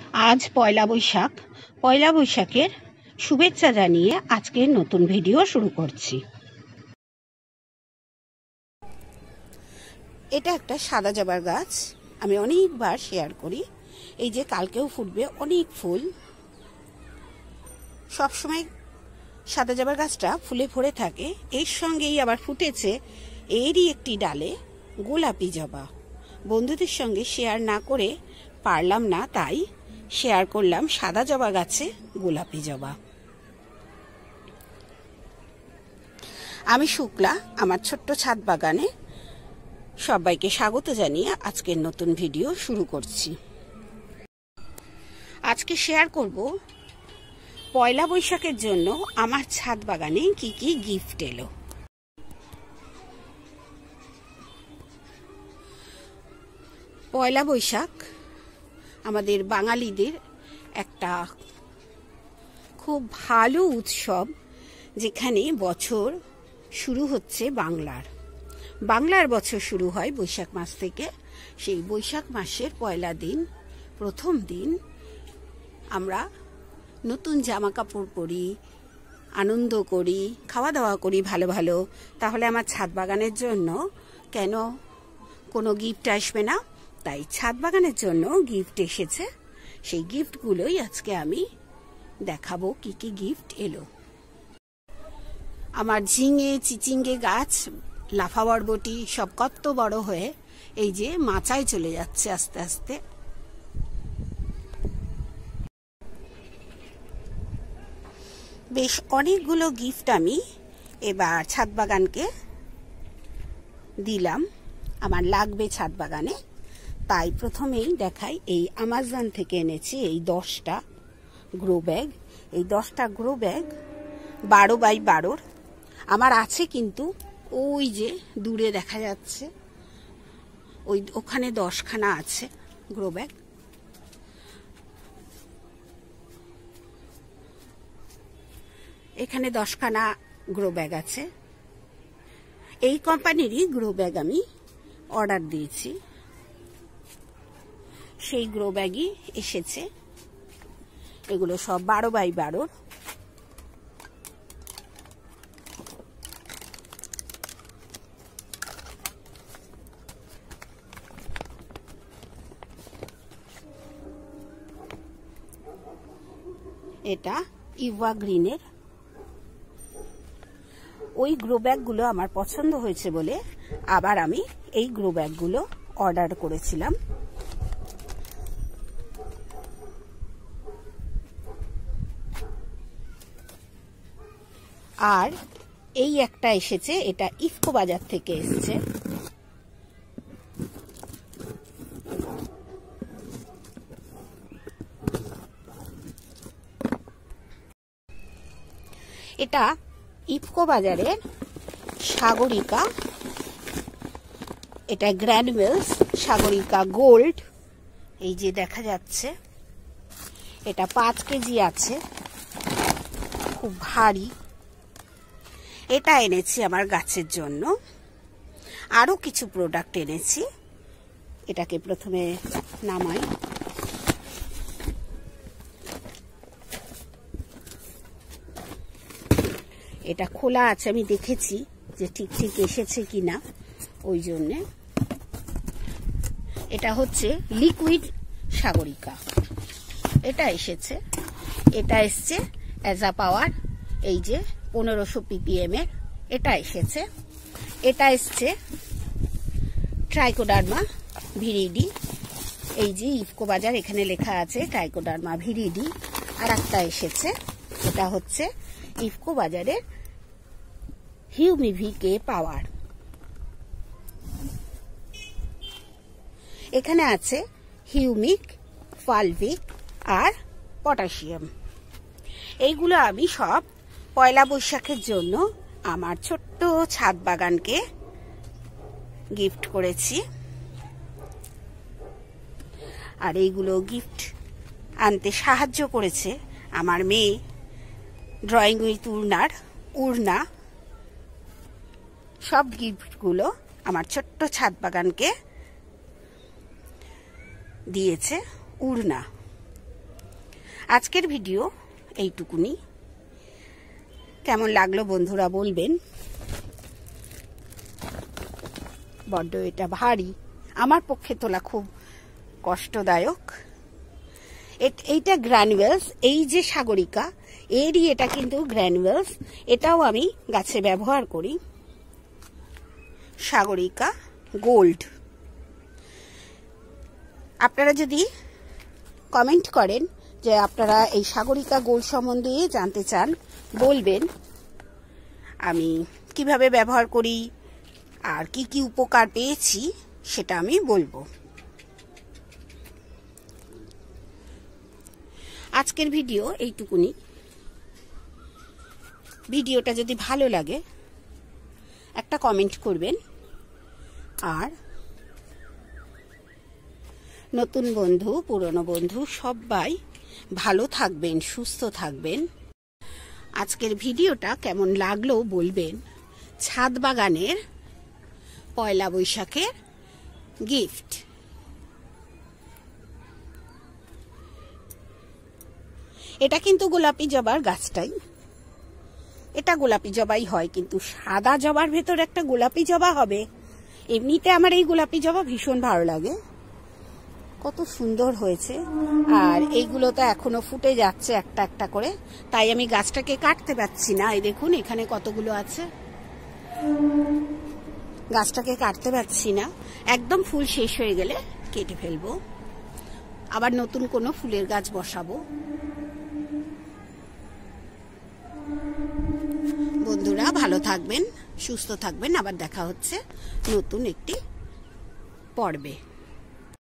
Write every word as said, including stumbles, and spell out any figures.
आज पयला बैशाख पयला बैशाखेर शुभेच्छा जानिए आजकेर नतून भिडियो शुरू करছি। এটা একটা সাদা জবার গাছ, আমি অনেকবার শেয়ার করি। এই যে কালকেও ফুটবে অনেক ফুল। সব সময় সাদা জবার গাছটা ফুলে ভরে থাকে, এর সঙ্গেই আবার ফুটেছে এরই একটি ডালে গোলাপি জবা। বন্ধুদের সঙ্গে শেয়ার না করে পারলাম না, তাই শেয়ার করলাম সাদা জবা গাছে গোলাপি জবা। আমি শুক্লা, আমার ছোট্ট ছাদ বাগানে সবাইকে স্বাগত জানিয়ে আজকের নতুন ভিডিও শুরু করছি। আজকে শেয়ার করব পয়লা বৈশাখের জন্য আমার ছাদ বাগানে কি কি গিফট এলো। পয়লা বৈশাখ আমাদের বাঙালিদের একটা খুব ভালো উৎসব, যেখানে বছর শুরু হচ্ছে বাংলার বাংলার বছর শুরু হয় বৈশাখ মাস থেকে। সেই বৈশাখ মাসের পয়লা দিন, প্রথম দিন আমরা নতুন জামা কাপড় পরি, আনন্দ করি, খাওয়া দাওয়া করি ভালো ভালো। তাহলে আমার ছাদ বাগানের জন্য কেন কোনো গিফট আসবে না? তাই ছাদ বাগানের জন্য গিফট এসেছে। সেই গিফটগুলোই আজকে আমি দেখাবো কি কি গিফট এলো। আমার ঝিঙে চিচিঙ্গে গাছ, লাফা বরবটি সব কত বড় হয়ে এই যে মাচায় চলে যাচ্ছে আস্তে আস্তে। বেশ অনেকগুলো গিফট আমি এবার ছাদ বাগানকে দিলাম, আমার লাগবে ছাদ বাগানে। তাই প্রথমেই দেখাই, এই আমাজন থেকে এনেছি এই দশটা গ্রো ব্যাগ। এই দশটা গ্রো ব্যাগ বারো বাই বারোর আমার আছে, কিন্তু ওই যে দূরে দেখা যাচ্ছে ওই ওখানে দশখানা আছে গ্রো ব্যাগ। এখানে দশখানা গ্রো ব্যাগ আছে। এই কোম্পানিরই গ্রো ব্যাগ আমি অর্ডার দিয়েছি, সেই গ্রো ব্যাগই এসেছে। এগুলো সব বারো বাই বারোর। এটা ইভা গ্রিনের। ওই গ্রো ব্যাগগুলো আমার পছন্দ হয়েছে বলে আবার আমি এই গ্রো ব্যাগগুলো অর্ডার করেছিলাম। আর এই একটা এসেছে, এটা ইফকো বাজার থেকে এসেছে। এটা ইফকো বাজারের সাগরিকা, এটা গ্র্যানুয়েলস সাগরিকা গোল্ড। এই যে দেখা যাচ্ছে, এটা পাঁচ কেজি আছে, খুব ভারী। এটা এনেছি আমার গাছের জন্য। আরো কিছু প্রোডাক্ট এনেছি। এটাকে প্রথমে নামাই। এটা খোলা আছে, আমি দেখেছি যে ঠিক ঠিক এসেছে কিনা, ওই জন্যে। এটা হচ্ছে লিকুইড সাগরিকা, এটা এসেছে। এটা এসছে অ্যাজা পাওয়ার, এই যে পনেরোশো পিপিএম এর, এটা এসেছে। এটা এসছে ট্রাইকোডার্মা ভিরিডি, এই যে ইফকো বাজার এখানে লেখা আছে ট্রাইকোডার্মা ভিরিডি। আর একটা এসেছে, এটা হচ্ছে ইফকো বাজারের হিউমিভিকে পাওয়ার। এখানে আছে হিউমিক, ফালভিক আর পটাশিয়াম। এইগুলো আমি সব পয়লা বৈশাখের জন্য আমার ছোট্ট ছাদ বাগানকে গিফট করেছি। আর এইগুলো গিফট আনতে সাহায্য করেছে আমার মেয়ে ড্রয়িং উইথ উর্নার উর্না। সব গিফটগুলো আমার ছোট্ট ছাদ বাগানকে দিয়েছে উর্না। আজকের ভিডিও এইটুকুনি। কেমন লাগলো বন্ধুরা বলবেন। বড্ড এটা ভারী, আমার পক্ষে তোলা খুব কষ্টদায়ক। এইটা গ্র্যানুয়েলস, এই যে সাগরিকা এরই এটা কিন্তু গ্র্যানুয়েলস, এটাও আমি গাছে ব্যবহার করি। সাগরিকা গোল্ড। আপনারা যদি কমেন্ট করেন যে আপনারা এই সাগরিকা গোল্ড সম্বন্ধে জানতে চান, বলবেন। আমি কিভাবে ব্যবহার করি আর কি কি উপকার পেয়েছি সেটা আমি বলবো। আজকের ভিডিও এইটুকুনি। ভিডিওটা যদি ভালো লাগে একটা কমেন্ট করবেন, আর নতুন বন্ধু পুরনো বন্ধু সবাই ভালো থাকবেন, সুস্থ থাকবেন। আজকের ভিডিওটা কেমন লাগলো বলবেন। ছাদ বাগানের পয়লা বৈশাখের গিফট। এটা কিন্তু গোলাপি জবার গাছটাই, এটা গোলাপি জবাই হয়, কিন্তু সাদা জবার ভেতর একটা গোলাপি জবা হবে। এমনিতে আমার এই গোলাপি জবা ভীষণ ভালো লাগে, কত সুন্দর হয়েছে। আর এইগুলো তো এখনো ফুটে যাচ্ছে একটা একটা করে, তাই আমি গাছটাকে কাটতে পারছি না। এই দেখুন এখানে কতগুলো আছে, গাছটাকে কাটতে পারছি না। একদম ফুল শেষ হয়ে গেলে কেটে ফেলবো, আবার নতুন কোনো ফুলের গাছ বসাবো। বন্ধুরা ভালো থাকবেন, সুস্থ থাকবেন। আবার দেখা হচ্ছে নতুন একটি পর্বে।